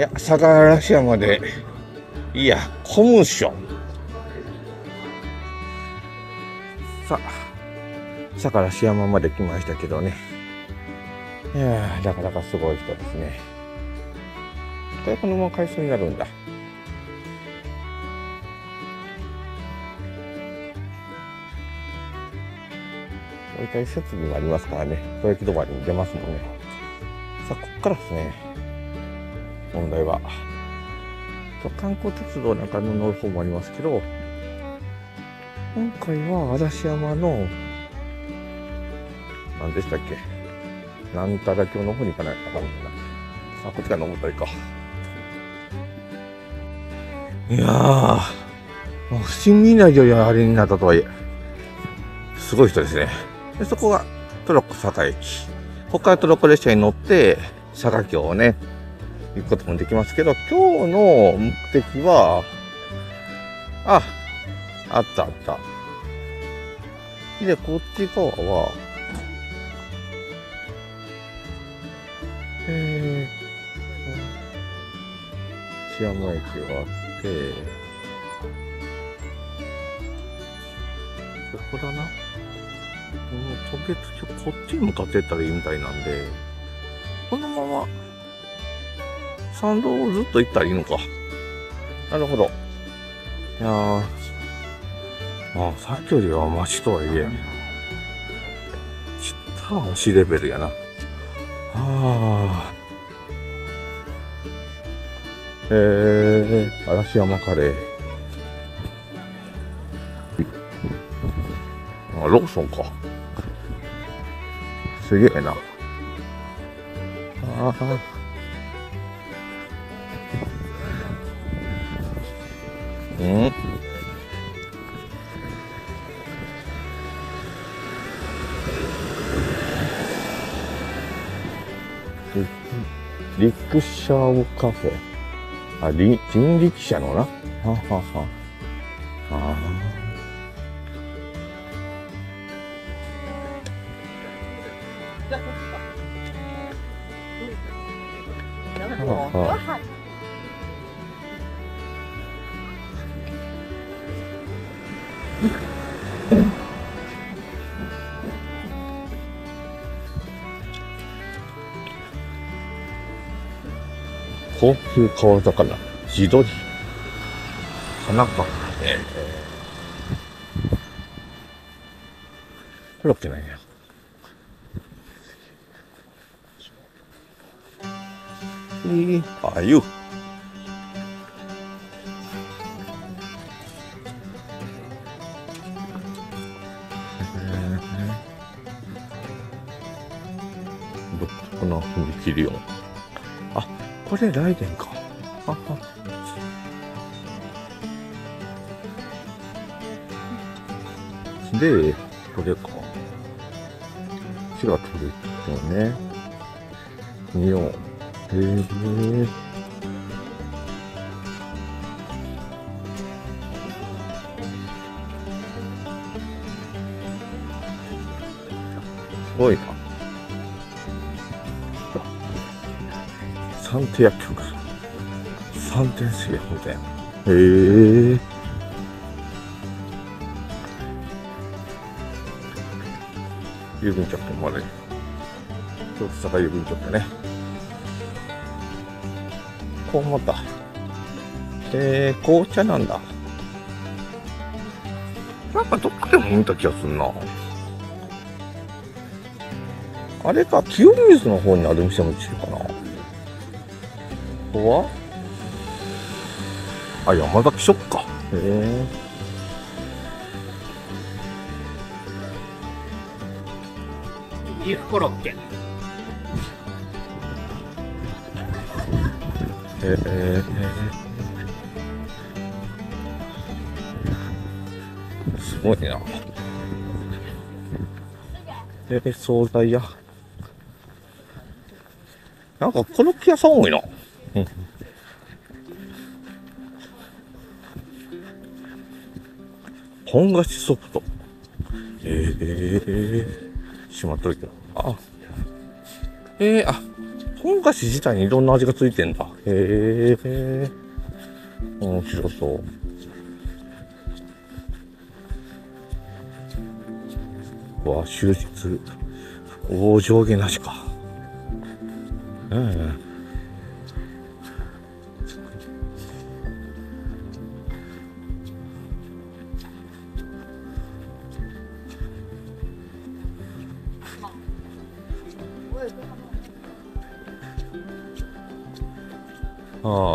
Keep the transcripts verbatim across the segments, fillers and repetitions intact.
や、相良嵐山で、いや、混むっしょ。さあ、相良嵐山まで来ましたけどね。いやー、なかなかすごい人ですね。これこのまま回数になるんだ。大体設備もありますからね。小駅止まりに出ますもんね。さあ、こっからですね。問題は。観光鉄道なんかの乗る方もありますけど、今回は嵐山の、何でしたっけ、なんたら橋の方に行かないとあかんのかな。あ、こっちから登ったらいいか。いやー、もう伏見稲荷よりあれになったとはいえ、すごい人ですね。で、そこがトロッコ坂駅。ここからトロッコ列車に乗って、坂橋をね、行くこともできますけど、今日の目的は、あ、あったあった。で、こっち側は、えー、津山駅があって、ここだな。この渡月橋、こっちに向かってったらいいみたいなんで、このまま、参道をずっと行ったらいいのか。なるほど。いやー、まあ、さっきよりはマシとはいえ、ちったらマシレベルやな。あー。えー、嵐山カレー。あ、ローソンか。すげえな。あー。うん、リクシャオカフェ。あ、り人力車のな。ははは。ああ。はは。高級川魚、地鶏、花か、えー、コロッケなんや。えー、あゆ。どこの踏切よ。あ、これライデンか。はは。で、これか。火が取れるよね。見よう。へえ。すごいな。三手薬局。三点製薬店。へえ。郵便局もある。京都坂郵便局ね。こう思った。えー、紅茶なんだ。なんかどっかでも見た気がするな。あれか、清水の方にある店も一緒かな。ここはあ、山崎ショップか。へえ。 ビーフコロッケ。 ええー、すごいな。えー、惣菜屋。なんかコロッケ屋さん多いな。うん。本菓子ソフト。ええー、しまっとるけど。あ、えー、あ、 本菓子自体にいろんな味がついてんだ。へえ。面白そう。わ、終日。おー、上下なしか。うん。ああ。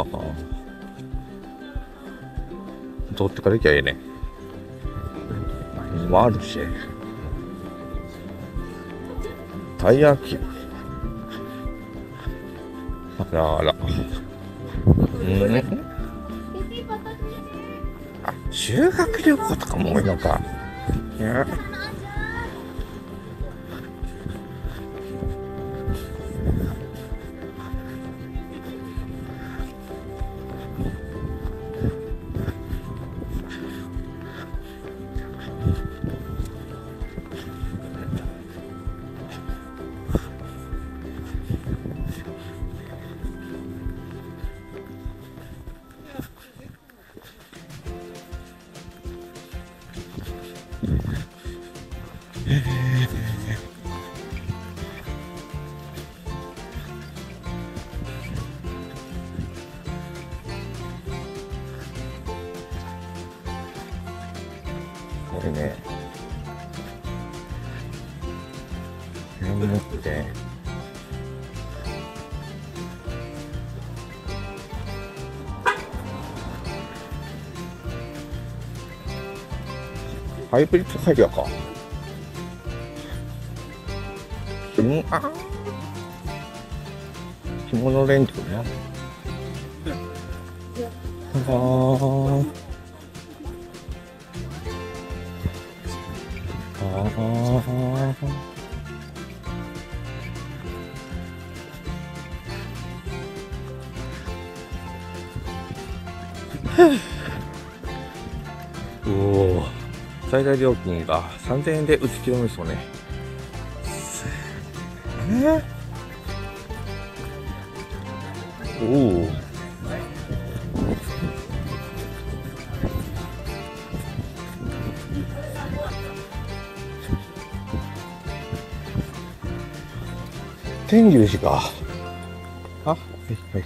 取ってから行きゃええね。マルシェ。たい焼き。あらあら。うん。あ、修学旅行とかも多いのか。いや。これね、眠って、ハイブリッドキャリアか。うん、あー、着物レントね。あー。ああ。おお、最大料金がさんぜんえんで打ち切れますよね。えー、おお。天龍寺か。あ、はいはい。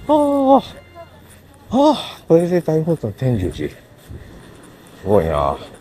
ああ。ああ、これで大本の天龍寺。すごいな。